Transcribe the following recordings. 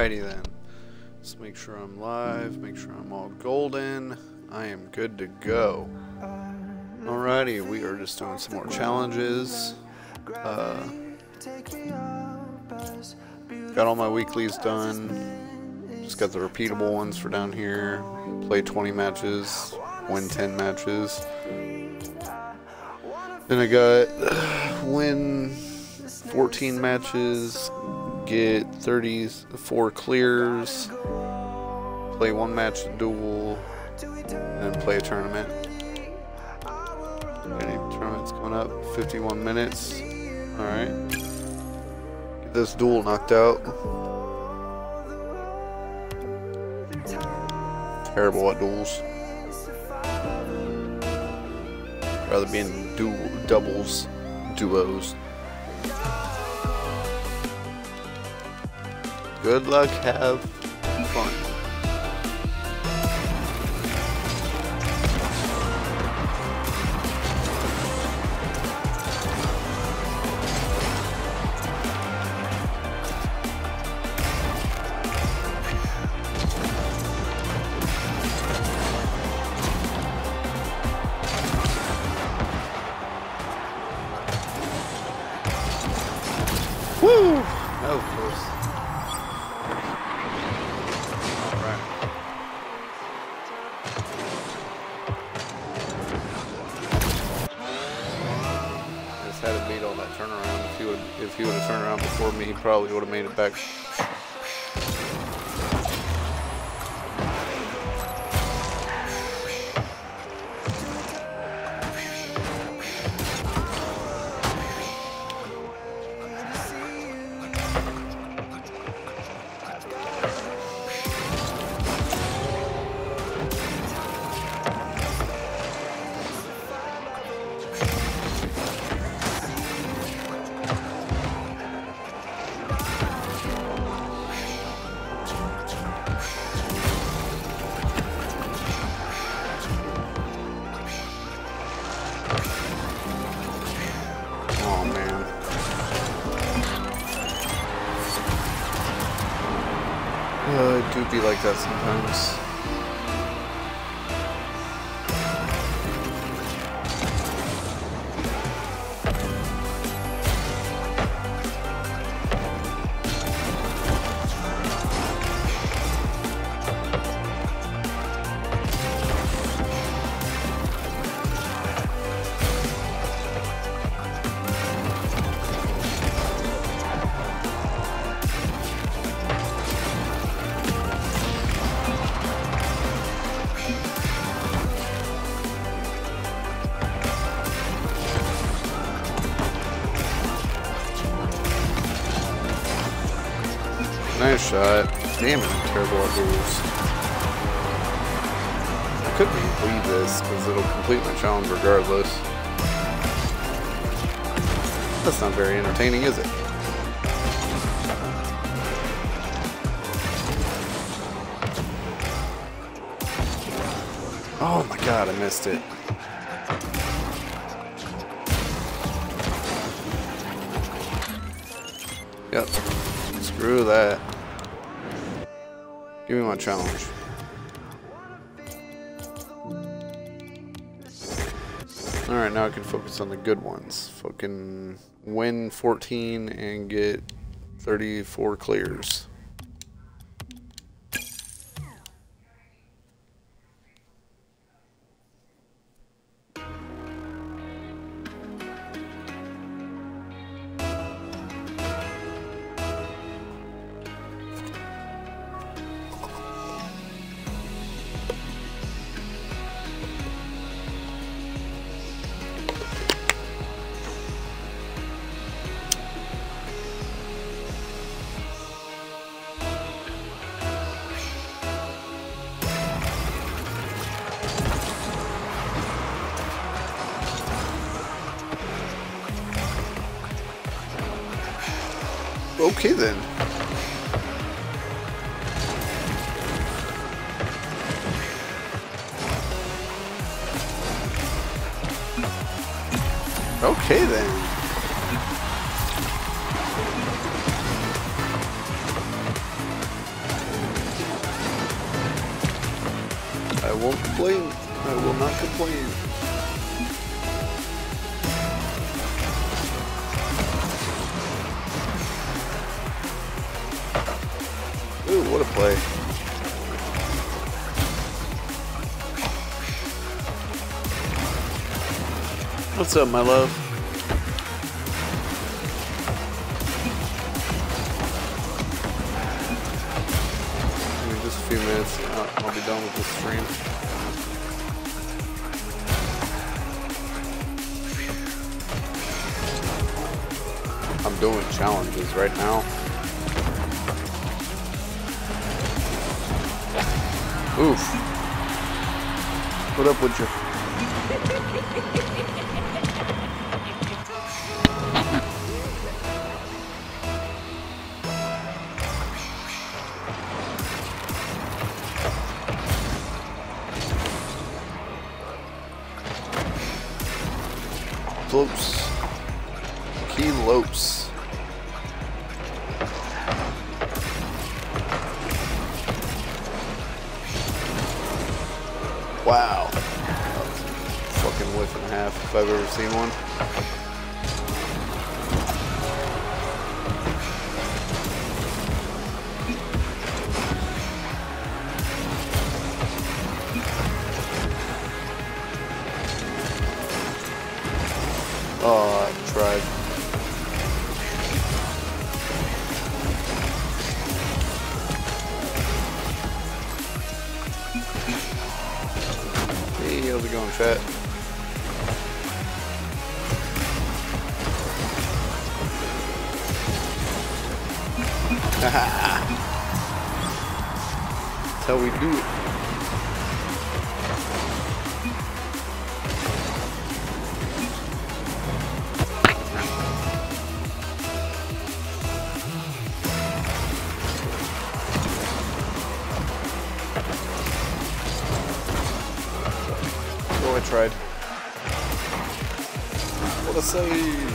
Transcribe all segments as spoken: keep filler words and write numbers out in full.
Alrighty then. Let's make sure I'm live, make sure I'm all golden. I am good to go. Alrighty, we are just doing some more challenges. Uh, got all my weeklies done. Just got the repeatable ones for down here. Play twenty matches, win ten matches. Then I got win fourteen matches, get thirty-four clears, play one match duel, and then play a tournament. Any tournaments coming up? fifty-one minutes. Alright. Get this duel knocked out. Terrible at duels. Rather be in dual, doubles, duos. Good luck, have fun. Woo! That was close. Alright. Just had to beat all that turnaround. If he would if he would have turned around before me, he probably would have made it back. Uh, it do be like that sometimes. Nice shot. Damn it, I'm terrible at duels. I couldn't leave this because it'll complete my challenge regardless. That's not very entertaining, is it? Oh my god, I missed it. Yep. Screw that. Give me my challenge. Alright, now I can focus on the good ones. Fucking win fourteen and get thirty-four clears. Okay then. Okay then. won't complain. I will not complain. Ooh, what a play. What's up, my love? In just a few minutes, I'll, I'll be done with this stream. I'm doing challenges right now. Oof. What up with you? Lopes. Key Lopes. Wow. Fucking whiff and a half if I've ever seen one. Oh, I tried. Hey, how's it going, chat? Haha. That's how we do it. I tried. What a save!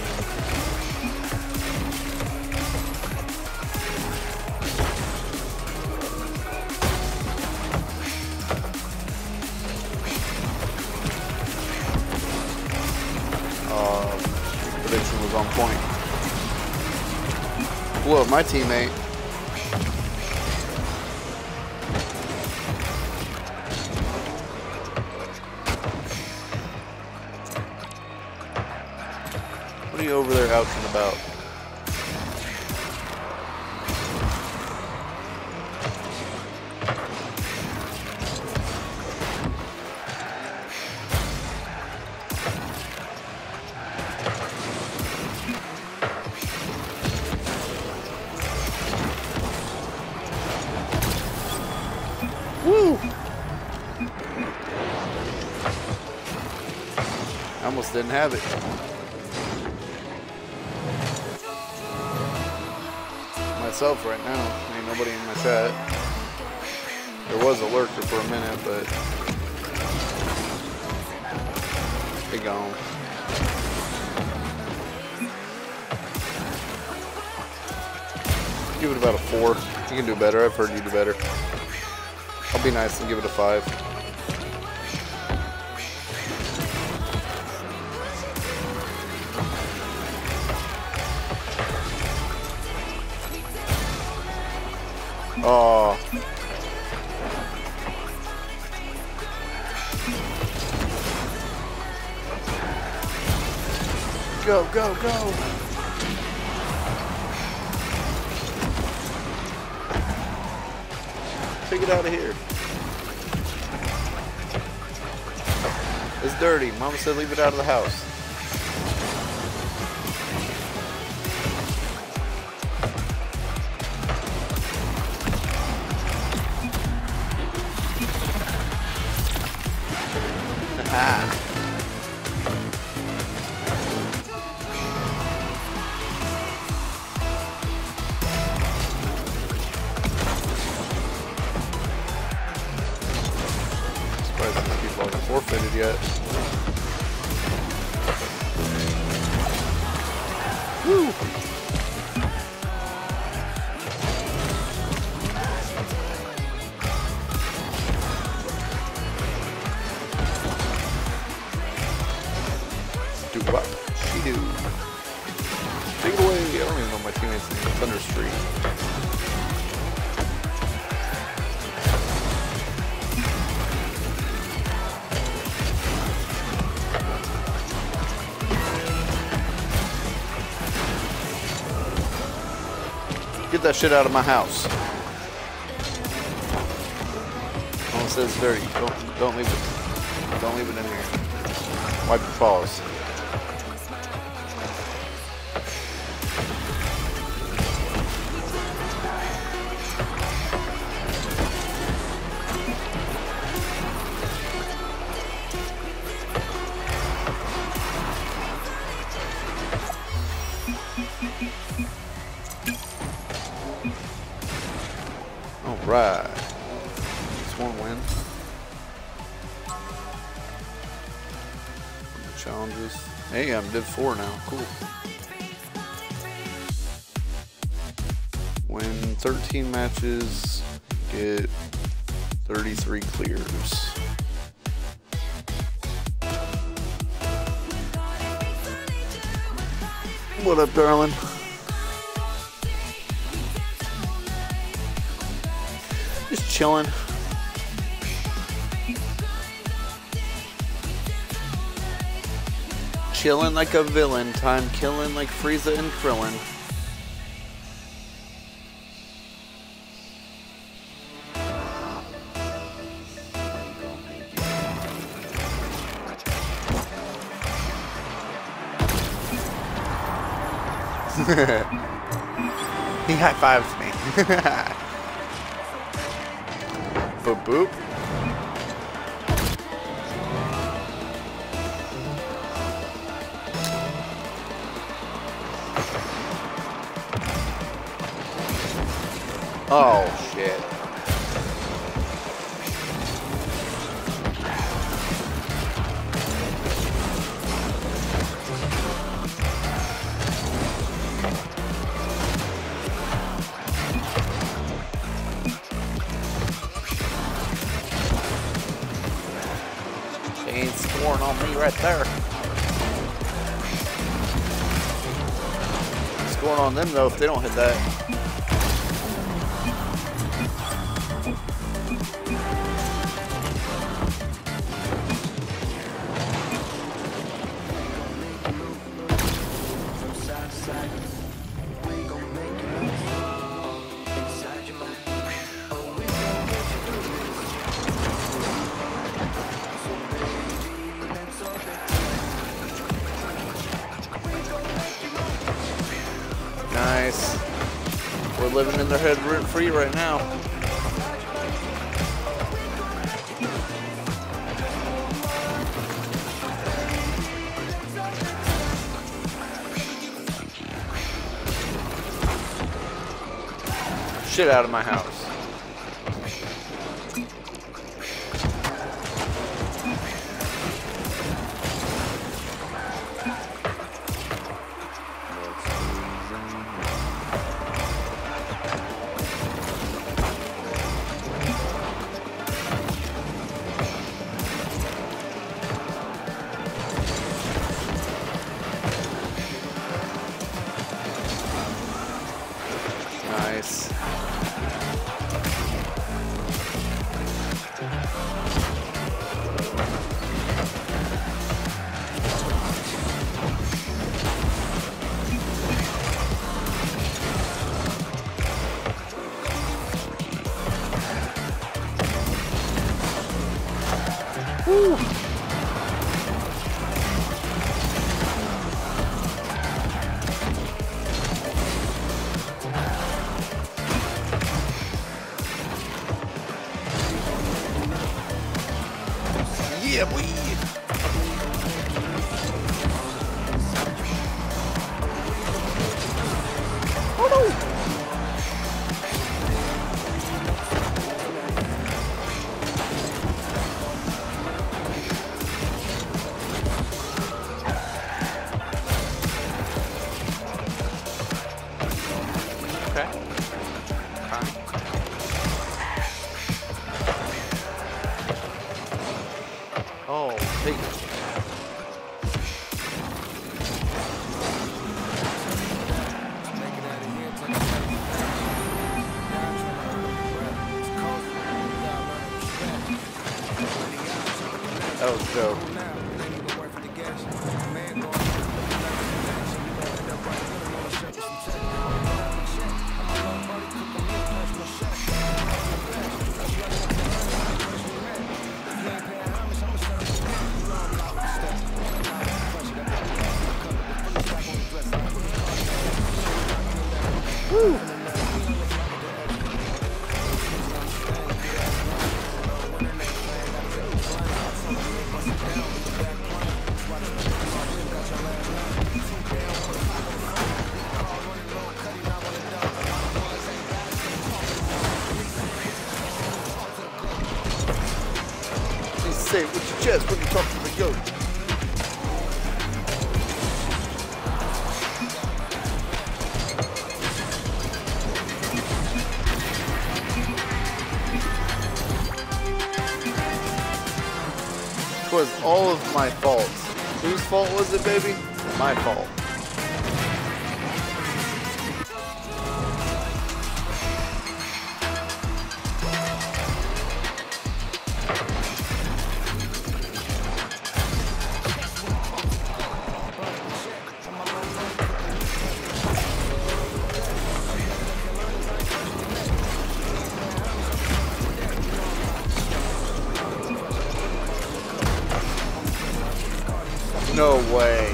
Uh, prediction was on point. Blew up my teammate. What are you over there ouching about? Woo! I almost didn't have it. Myself right now. Ain't nobody in my chat. There was a lurker for a minute, but they gone. Give it about a four. You can do better. I've heard you do better. I'll be nice and give it a five. Oh. Go, go, go. Take it out of here. It's dirty. Mama said leave it out of the house. Ah. Surprised how many people haven't forfeited yet. Woo! anything. Thunder Street. Get that shit out of my house. Oh, it says dirty. Don't don't leave it. Don't leave it in here. Wipe your paws. Alright. Just one win. Challenges. Hey, I'm div four now. Cool. Win thirteen matches, get thirty-three clears. What up, darling? Just chilling. Chilling like a villain, time killing like Frieza and Krillin. He high fives me. Boop boop. Oh shit. They ain't scoring on me right there. Scoring on them though if they don't hit that. Nice. We're living in their head rent free right now. Shit out of my house. Nice. Woo. Yeah, boy. Oh no. Okay. Oh, take it. Make it out of here. That was dope. Woo! Say it with your chest when you talk to the goat. It was all of my fault. Whose fault was it, baby? My fault. No way.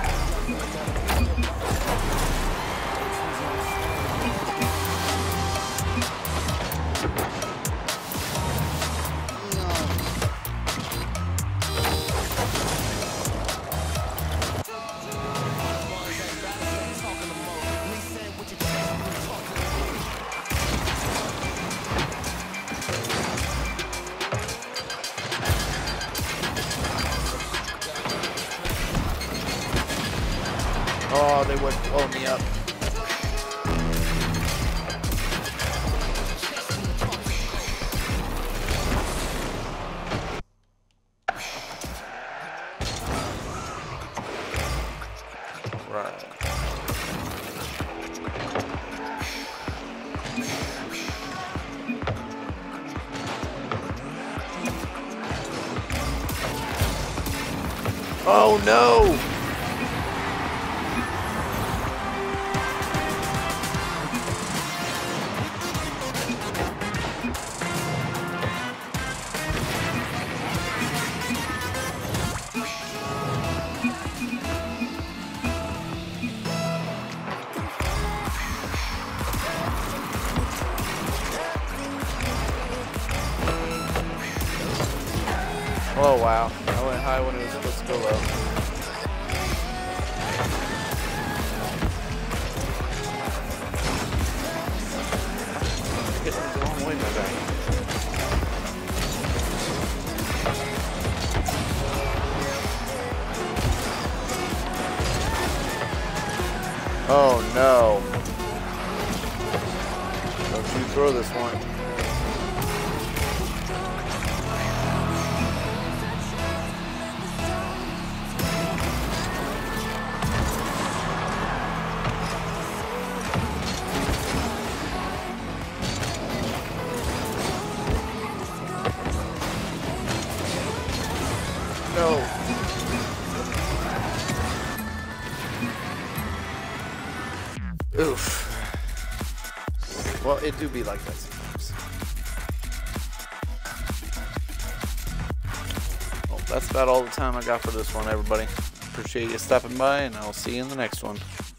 Oh, they would blow me up. Right. Oh no! Oh wow, I went high when it was supposed to go low. Hitting the wrong way, my guy. Oh no. Don't you throw this one. No. Oof. Well, it do be like that sometimes. Well, that's about all the time I got for this one, everybody. Appreciate you stopping by, and I'll see you in the next one.